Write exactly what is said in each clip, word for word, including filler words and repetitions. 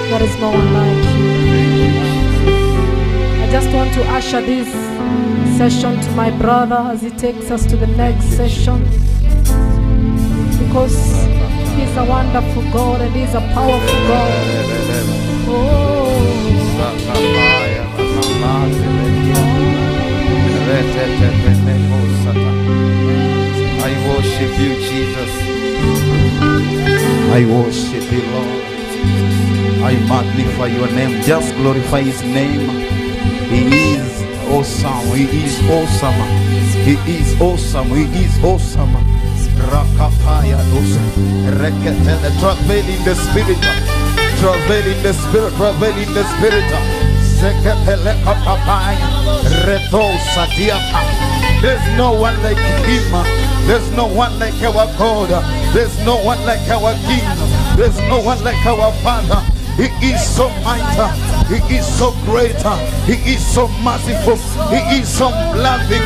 There is no one like you. I just want to usher this session to my brother as he takes us to the next session, because he's a wonderful God and he's a powerful God. Oh. I worship you, Jesus. I worship you, Lord. I magnify your name. Just glorify his name. He is awesome. He is awesome. He is awesome. He is awesome. Rakapaya dosa. Reketele. Travel in the spirit. Travel in the spirit. Travel in the spirit. Sekepele kapapaya. Retosa diapa. There's no one like him. There's no one like our God. There's no one like our King. There's no one like our Father. He is so mighty. He is so great. He is so merciful. He is so loving.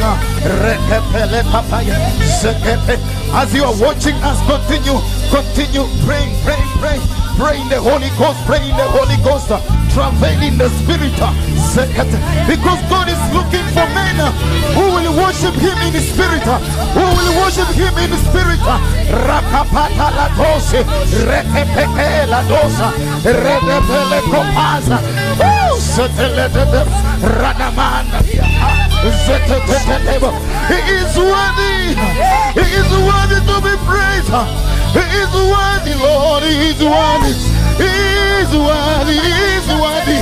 As you are watching us, continue, continue praying, praying, praying. Pray in the Holy Ghost. Pray in the Holy Ghost. Travel in the Spirit. Because God is looking for men who will worship Him in the Spirit. Who will worship Him in the Spirit. Rakapata la dose, rekepe la dosa, redepele kopaza. Oh, setelete radamana. He is worthy. He is worthy to be praised. He is worthy, Lord. He is worthy. He is worthy. He is worthy.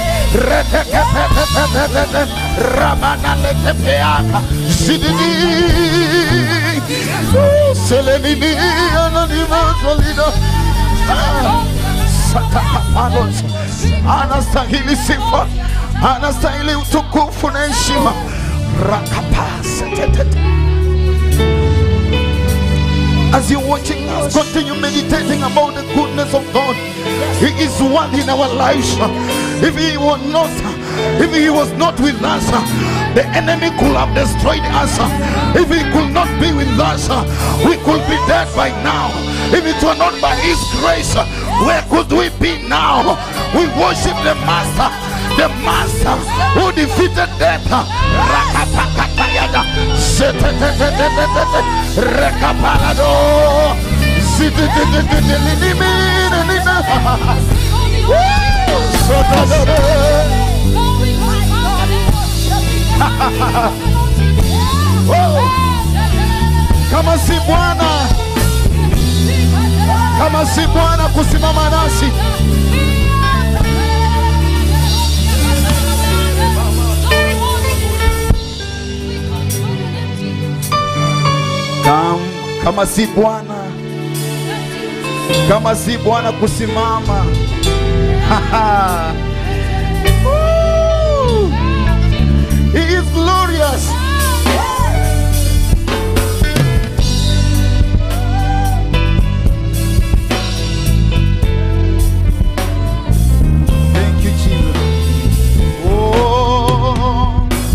Ramana letepeaka. Sidini. Selenini. Ananimasolina. Satakapalos. Anastahili sifa. Anastahili utukufu na heshima. Rakapasa. As you're watching us, continue meditating about the goodness of God. He is one in our lives. If he was not, if he was not with us, the enemy could have destroyed us. If he could not be with us, we could be dead by now. If it were not by his grace, where could we be now? We worship the Master, the Master who defeated death. Rekapalado. Kama si Bwana, kama si Bwana kusimama nasi, kama si Bwana, kama si Bwana kusimama. He is glorious. Thank you, Jesus. Oh.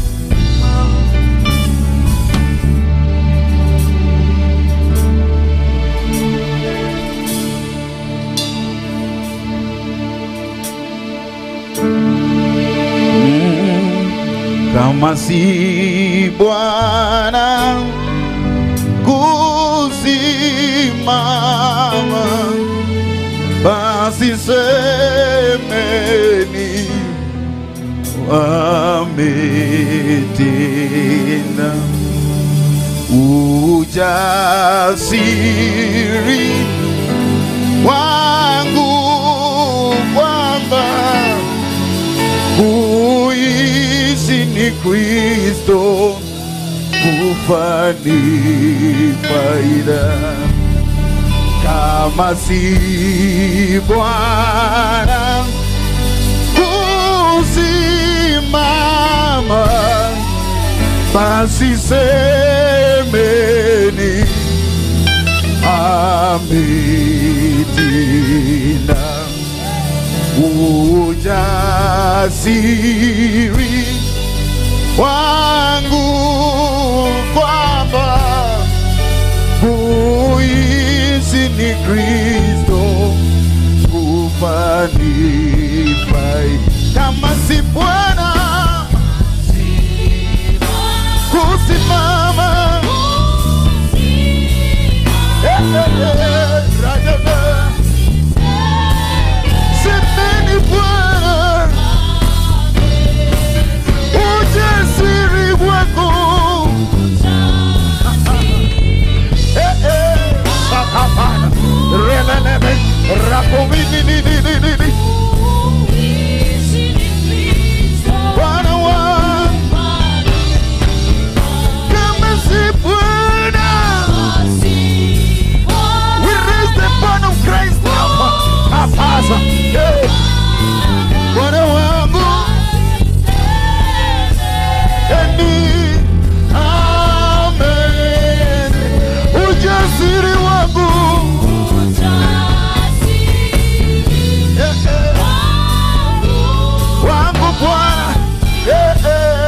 Kama si Bwana kusimama, basi semeni wametenda. Ujasiri wangu kwamba kuishi ni Kristo, kufa ni faida. Kama si Bwana kusimama, basi semeni ametina. Ujasiri wangu kwamba kuishi ni Kristo, kufa ni si Bwana kusimama. Eh, eh, eh, radebe. Semeni Bwana ujasiri wako. Eh, eh, sakapana. Relelebe. Rakomini ni ni ni ni ni. Bwana wangu kama si Bwana. We raise the banner of Christ now. Papaza. Hey. Bwana wangu eni. Amen. Ujasiri wangu. Wangu Bwana, eh, eh.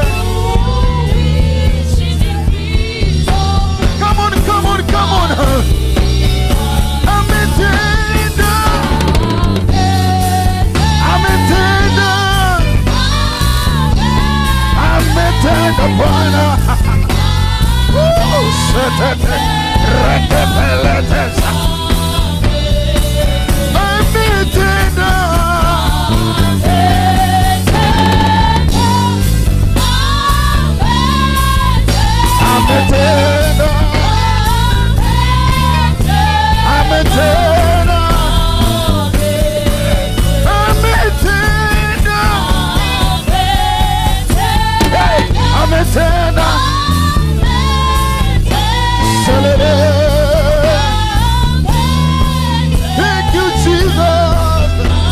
Come on, come on, come on. Ametenda, ametenda, ametenda Bwana. Oh, shetete, rekepelete. Ametenda. Ametenda, ametenda, ametenda, hey, ametenda, thank you Jesus,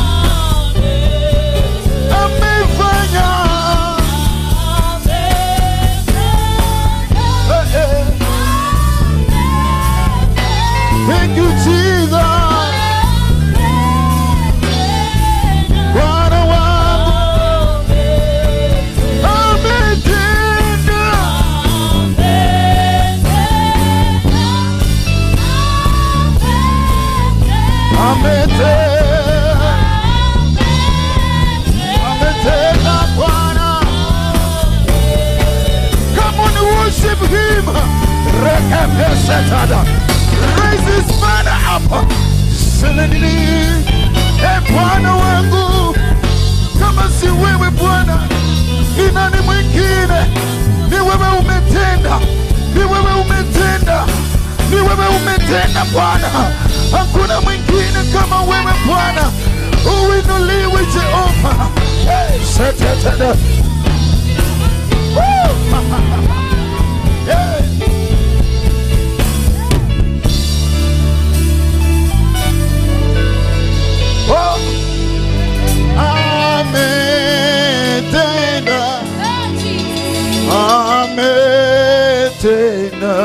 amefanya. Thank you, Jesus. Bwana wangu ametenda. Ametenda. Ametenda Bwana. Come on, worship him. Rekapesetada. Raise his banner up. Seleni. E Bwana wangu, kama si wewe Bwana, ni nani mwingine? Ni wewe umetenda, ni wewe umetenda, ni wewe umetenda Bwana. Hakuna mwingine kama wewe Bwana. Uinuliwe Jehova. Hey, setetede. Woo! Hey. Oh, ametenda, ametenda.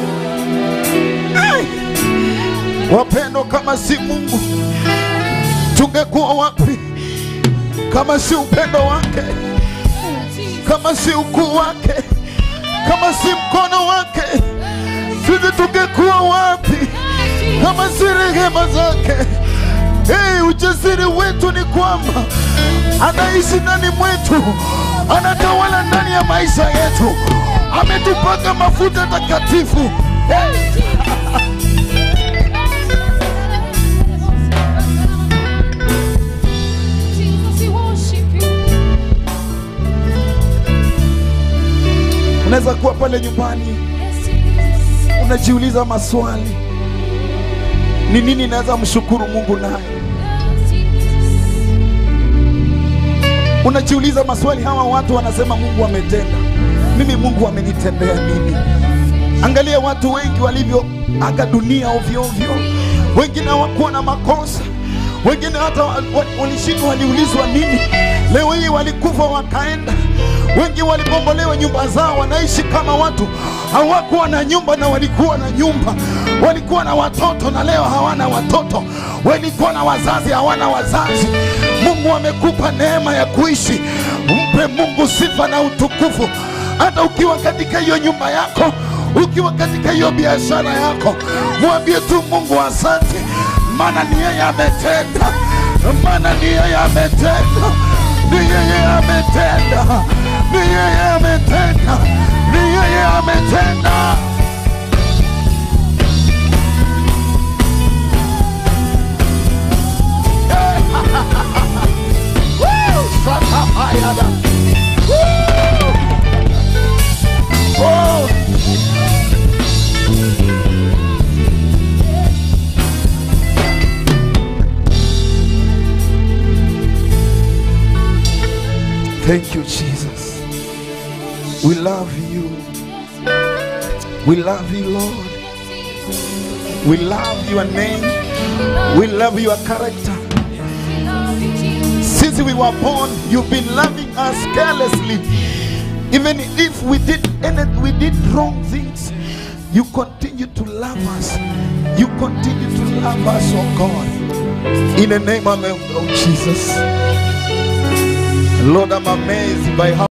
Hey! Wapendo, kama si Mungu tungekuwa wapi? Kama si upendo wake, kama si ukuu wake, kama si mkono wake, sisi tungekuwa wapi? Kama si rehema zake. Hey, ujasiri wetu ni kwamba anaishi ndani mwetu, anatawala ndani ya maisha yetu, ametupaka mafuta takatifu. Hey. Unaweza kuwa pale nyumbani unajiuliza maswali, ni nini naweza mshukuru Mungu naye? Unajiuliza maswali, hawa watu wanasema Mungu ametenda, mimi Mungu amenitendea nini? Angalia watu wengi walivyo aga dunia ovyo ovyo. Wengine hawakuwa na makosa, wengine hata walishindwa, waliulizwa nini? Leo hii walikufa wakaenda. Wengi walibombolewa nyumba zao, wanaishi kama watu hawakuwa na nyumba na walikuwa na nyumba. Walikuwa na watoto na leo hawana watoto. Walikuwa na wazazi, hawana wazazi. Mungu amekupa neema ya kuishi. Mpe Mungu sifa na utukufu. Hata ukiwa katika hiyo nyumba yako, ukiwa katika hiyo biashara yako, mwambie tu Mungu asante, maana ni yeye ametenda, maana ni yeye ametenda. Ni yeye ametenda. Ni yeye ametenda. Ni yeye ametenda. Woo! Satamayada. Woo! Oh! Thank you, Jesus. We love you. We love you, Lord. We love your name. We love your character. Since we were born, you've been loving us carelessly. Even if we did any, we did wrong things, you continue to love us. You continue to love us, oh God. In the name of Jesus. Lord, I'm amazed by how